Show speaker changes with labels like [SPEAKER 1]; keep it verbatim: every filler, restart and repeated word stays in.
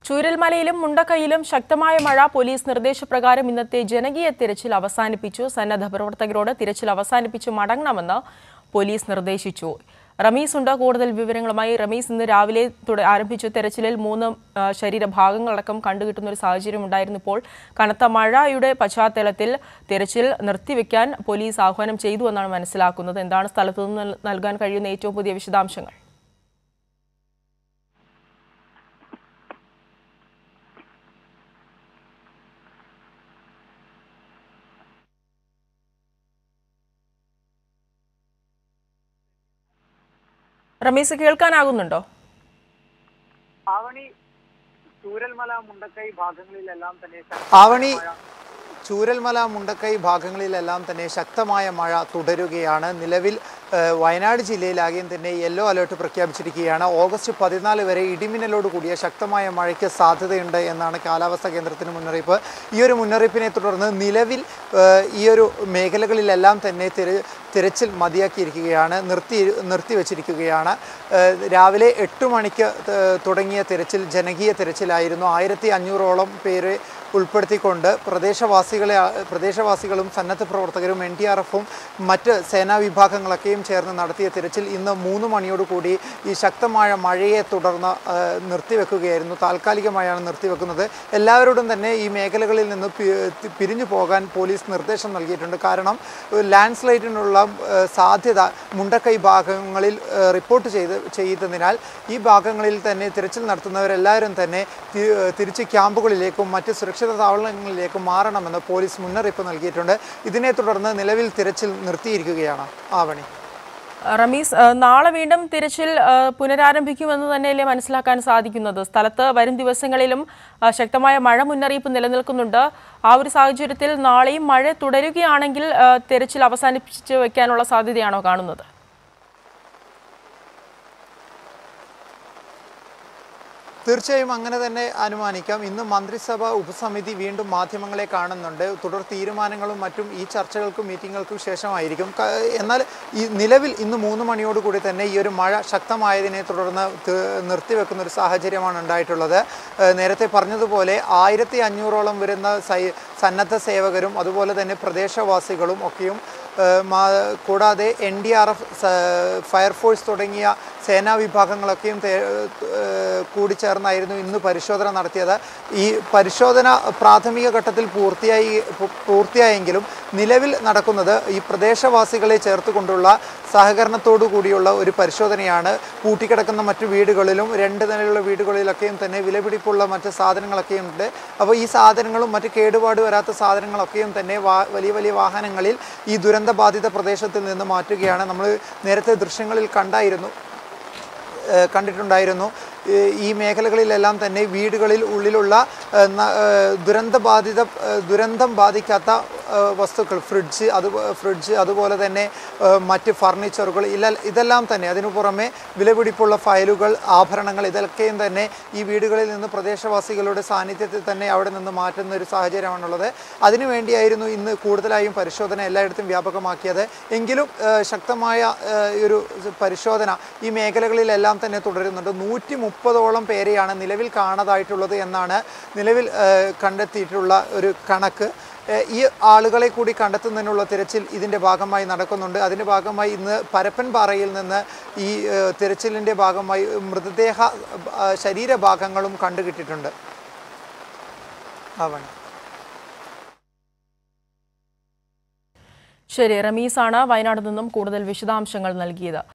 [SPEAKER 1] ചൂരൽമലയിലും മുണ്ടക്കൈയിലും ശക്തമായ മഴ പോലീസ് നിർദ്ദേശപ്രകാരം ഇന്നത്തെ ജനകീയ തിരച്ചിൽ അവസാനിപ്പിച്ചു. സന്നദ്ധ പ്രവർത്തകരോട് തിരച്ചിൽ അവസാനിപ്പിച്ചു മടങ്ങണമെന്ന് പോലീസ് നിർദ്ദേശിച്ചു. റമീസ് ഉണ്ട് കൂടുതൽ വിവരങ്ങളുമായി. റമീസ്, ഇന്ന് രാവിലെ ആരംഭിച്ച തെരച്ചിലിൽ മൂന്ന് ശരീരഭാഗങ്ങളടക്കം കണ്ടുകിട്ടുന്ന ഒരു സാഹചര്യം ഉണ്ടായിരുന്നു. ഇപ്പോൾ കനത്ത മഴയുടെ പശ്ചാത്തലത്തിൽ തെരച്ചിൽ നിർത്തിവെക്കാൻ പോലീസ് ആഹ്വാനം ചെയ്തു എന്നാണ് മനസ്സിലാക്കുന്നത്. എന്താണ് സ്ഥലത്തു നിന്ന് നൽകാൻ കഴിയുന്ന ഏറ്റവും പുതിയ വിശദാംശങ്ങൾ? റമീസ്, കേൾക്കാനാകുന്നുണ്ടോ?
[SPEAKER 2] ആവണി ചൂരൽമല മുണ്ടക്കൈ ഭാഗങ്ങളിലെല്ലാം തന്നെ
[SPEAKER 3] ആവണി ചൂരൽമല മുണ്ടക്കൈ ഭാഗങ്ങളിലെല്ലാം തന്നെ ശക്തമായ മഴ തുടരുകയാണ്. നിലവിൽ വയനാട് ജില്ലയിലാകെയും തന്നെ യെല്ലോ അലേർട്ട് പ്രഖ്യാപിച്ചിരിക്കുകയാണ്. ഓഗസ്റ്റ് പതിനാല് വരെ ഇടിമിന്നലോട് കൂടിയ ശക്തമായ മഴയ്ക്ക് സാധ്യതയുണ്ട് എന്നാണ് കാലാവസ്ഥാ കേന്ദ്രത്തിന് മുന്നറിയിപ്പ്. ഈ ഒരു മുന്നറിയിപ്പിനെ തുടർന്ന് നിലവിൽ ഈ ഒരു മേഖലകളിലെല്ലാം തന്നെ തിര തിരച്ചിൽ മതിയാക്കിയിരിക്കുകയാണ്, നിർത്തി നിർത്തിവെച്ചിരിക്കുകയാണ്. രാവിലെ എട്ട് മണിക്ക് തുടങ്ങിയ തിരച്ചിൽ ജനകീയ തിരച്ചിലായിരുന്നു. ആയിരത്തി അഞ്ഞൂറോളം പേരെ ഉൾപ്പെടുത്തിക്കൊണ്ട് പ്രദേശവാസികളെ പ്രദേശവാസികളും സന്നദ്ധ പ്രവർത്തകരും എൻ ഡി ആർ എഫും മറ്റ് സേനാ വിഭാഗങ്ങളൊക്കെയും ചേർന്ന് നടത്തിയ തിരച്ചിൽ ഇന്ന് മൂന്ന് മണിയോടുകൂടി ഈ ശക്തമായ മഴയെ തുടർന്ന് നിർത്തിവെക്കുകയായിരുന്നു. താൽക്കാലികമായാണ് നിർത്തിവെക്കുന്നത്. എല്ലാവരോടും തന്നെ ഈ മേഖലകളിൽ നിന്ന് പിരിഞ്ഞു പോകാൻ പോലീസ് നിർദ്ദേശം നൽകിയിട്ടുണ്ട്. കാരണം ലാൻഡ് സ്ലൈഡിനുള്ള സാധ്യത മുണ്ടക്കൈ ഭാഗങ്ങളിൽ റിപ്പോർട്ട് ചെയ്ത് ചെയ്തതിനാൽ ഈ ഭാഗങ്ങളിൽ തന്നെ തിരച്ചിൽ നടത്തുന്നവരെല്ലാവരും തന്നെ തിരിച്ച് ക്യാമ്പുകളിലേക്കും മറ്റ് സുരക്ഷിത താവളങ്ങളിലേക്കും മാറണമെന്ന് പോലീസ് മുന്നറിയിപ്പ് നൽകിയിട്ടുണ്ട്. ഇതിനെ തുടർന്ന് നിലവിൽ തിരച്ചിൽ നിർത്തിയിരിക്കുകയാണ്. ആവണി,
[SPEAKER 1] റമീസ്, നാളെ വീണ്ടും തിരച്ചിൽ പുനരാരംഭിക്കുമെന്ന് തന്നെയല്ലേ മനസ്സിലാക്കാൻ സാധിക്കുന്നത്? സ്ഥലത്ത് വരും ദിവസങ്ങളിലും ശക്തമായ മഴ മുന്നറിയിപ്പ് നിലനിൽക്കുന്നുണ്ട്. ആ ഒരു സാഹചര്യത്തിൽ നാളെയും മഴ തുടരുകയാണെങ്കിൽ തിരച്ചിൽ അവസാനിപ്പിച്ച് വയ്ക്കാനുള്ള സാധ്യതയാണോ കാണുന്നത്?
[SPEAKER 3] തീർച്ചയായും അങ്ങനെ തന്നെ അനുമാനിക്കാം. ഇന്ന് മന്ത്രിസഭ ഉപസമിതി വീണ്ടും മാധ്യമങ്ങളെ കാണുന്നുണ്ട്. തുടർ തീരുമാനങ്ങളും മറ്റും ഈ ചർച്ചകൾക്കും മീറ്റിങ്ങുകൾക്കും ശേഷമായിരിക്കും. എന്നാൽ ഈ നിലവിൽ ഇന്ന് മൂന്ന് മണിയോടുകൂടി തന്നെ ഈ ഒരു മഴ ശക്തമായതിനെ തുടർന്ന് നിർത്തിവെക്കുന്ന ഒരു സാഹചര്യമാണ് ഉണ്ടായിട്ടുള്ളത്. നേരത്തെ പറഞ്ഞതുപോലെ ആയിരത്തി അഞ്ഞൂറോളം വരുന്ന സന്നദ്ധ സേവകരും അതുപോലെ തന്നെ പ്രദേശവാസികളും ഒക്കെയും കൂടാതെ N D R F, fire force തുടങ്ങിയ സേനാ വിഭാഗങ്ങളൊക്കെയും കൂടി ചേർന്നായിരുന്നു ഇന്ന് പരിശോധന നടത്തിയത്. ഈ പരിശോധന പ്രാഥമിക ഘട്ടത്തിൽ പൂർത്തിയായി പൂർത്തിയായെങ്കിലും നിലവിൽ നടക്കുന്നത് ഈ പ്രദേശവാസികളെ ചേർത്തുകൊണ്ടുള്ള സഹകരണത്തോടു കൂടിയുള്ള ഒരു പരിശോധനയാണ്. പൂട്ടിക്കിടക്കുന്ന മറ്റു വീടുകളിലും രണ്ട് നിലയുള്ള വീടുകളിലൊക്കെയും തന്നെ വിലപിടിപ്പുള്ള മറ്റ് സാധനങ്ങളൊക്കെയും ഉണ്ട്. അപ്പോൾ ഈ സാധനങ്ങളും മറ്റ് കേടുപാട് വരാത്ത സാധനങ്ങളൊക്കെയും തന്നെ വലിയ വലിയ വാഹനങ്ങളിൽ ഈ ദുരന്തബാധിത പ്രദേശത്തിൽ നിന്ന് മാറ്റുകയാണ്. നമ്മൾ നേരത്തെ ദൃശ്യങ്ങളിൽ കണ്ടായിരുന്നു കണ്ടിട്ടുണ്ടായിരുന്നു ഈ മേഖലകളിലെല്ലാം തന്നെ വീടുകളിൽ ഉള്ളിലുള്ള ദുരന്തബാധിത ദുരന്തം ബാധിക്കാത്ത വസ്തുക്കൾ, ഫ്രിഡ്ജ് അത് ഫ്രിഡ്ജ് അതുപോലെ തന്നെ മറ്റ് ഫർണിച്ചറുകൾ ഇതെല്ലാം തന്നെ, അതിനു പുറമെ വിലപിടിപ്പുള്ള ഫയലുകൾ, ആഭരണങ്ങൾ ഇതൊക്കെയും തന്നെ ഈ വീടുകളിൽ നിന്ന് പ്രദേശവാസികളുടെ സാന്നിധ്യത്തിൽ തന്നെ അവിടെ നിന്ന് മാറ്റുന്ന ഒരു സാഹചര്യമാണുള്ളത്. അതിനുവേണ്ടിയായിരുന്നു ഇന്ന് കൂടുതലായും പരിശോധന എല്ലായിടത്തും വ്യാപകമാക്കിയത്. എങ്കിലും ശക്തമായ ഒരു പരിശോധന ഈ മേഖലകളിലെല്ലാം തന്നെ തുടരുന്നുണ്ട്. നൂറ്റി മുപ്പതോളം പേരെയാണ് നിലവിൽ കാണാതായിട്ടുള്ളത് എന്നാണ് നിലവിൽ കണ്ടെത്തിയിട്ടുള്ള ഒരു കണക്ക്. ഈ ആളുകളെ കൂടി കണ്ടെത്തുന്നതിനുള്ള തിരച്ചിൽ ഇതിൻ്റെ ഭാഗമായി നടക്കുന്നുണ്ട്. അതിൻ്റെ ഭാഗമായി ഇന്ന് പരപ്പൻപാറയിൽ നിന്ന് ഈ തിരച്ചിലിൻ്റെ ഭാഗമായി മൃതദേഹ ശരീരഭാഗങ്ങളും കണ്ടുകിട്ടിയിട്ടുണ്ട്. ആവണി,
[SPEAKER 1] ശരി, റമീസാണ് വയനാട് നിന്നും കൂടുതൽ വിശദാംശങ്ങൾ നൽകിയത്.